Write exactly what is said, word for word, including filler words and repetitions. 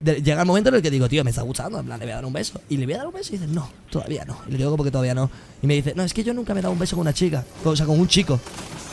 de, llega el momento en el que digo, tío, me está gustando, en plan, le voy a dar un beso. Y le voy a dar un beso y dice, no, todavía no. Y le digo, ¿cómo que todavía no? Y me dice, no, es que yo nunca me he dado un beso con una chica, o sea, con un chico.